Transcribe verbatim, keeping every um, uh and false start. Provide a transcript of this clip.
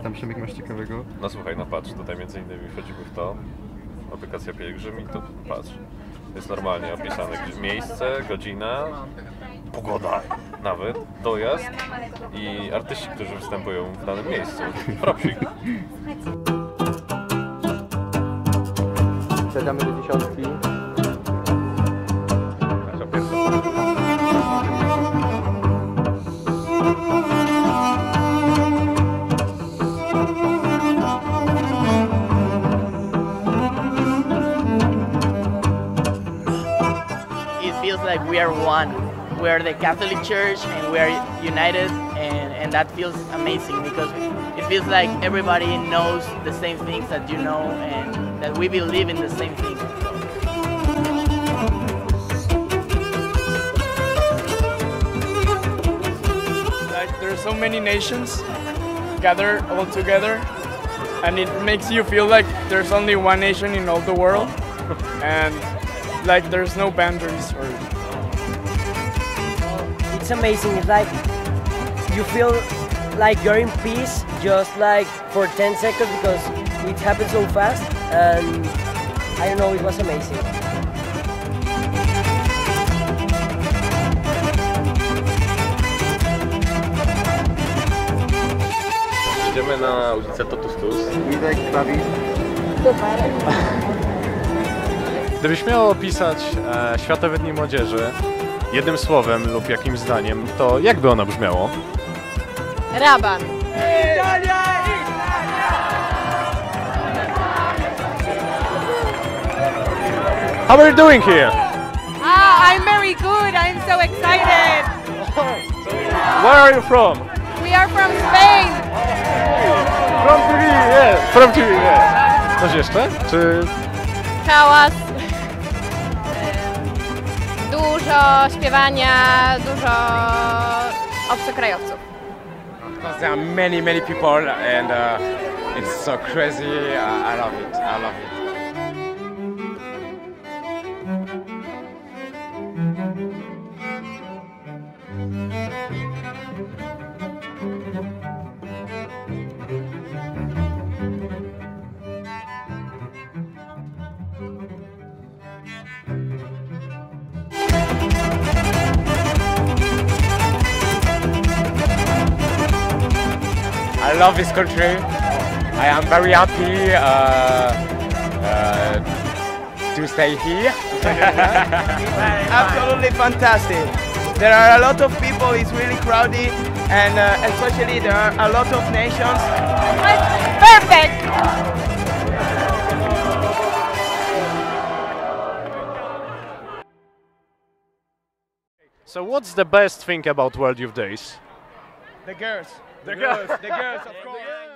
tam Przemek masz ciekawego? No słuchaj, no patrz, tutaj między innymi wchodzimy w to, aplikacja Pielgrzym i tu patrz, jest normalnie opisane miejsce, godzina, pogoda nawet, dojazd i artyści, którzy występują w danym miejscu. Propsik. Siadamy do dziesiątki. Nasza pierwsza. It feels like we are one. We are the Catholic Church and we are united, and, and that feels amazing because it feels like everybody knows the same things that you know and that we believe in the same thing. Like there are so many nations gathered all together, and it makes you feel like there's only one nation in all the world, and like there's no boundaries. Or it's amazing. It's like you feel like you're in peace just like for ten seconds because it happened so fast, and I don't know, it was amazing. Idziemy na ulicę Totus Tus. Witek, Krawi. Gdybyś miał opisać e, Światowe Dni Młodzieży jednym słowem lub jakimś zdaniem, to jak by ono brzmiało? Raban. How are you doing here? Ah, I'm very good. I'm so excited. Where are you from? We are from Spain. From T V, yes. From T V, yes. Coś jeszcze? Czy... Hałas. Dużo śpiewania, dużo obcokrajowców. Because there are many, many people and uh, it's so crazy. I, I love it. I love it. I love this country. I am very happy uh, uh, to stay here. absolutely fantastic. There are a lot of people. It's really crowded, and uh, especially there are a lot of nations. Perfect. So what's the best thing about World Youth Days? The girls. The girls. The girls, of course.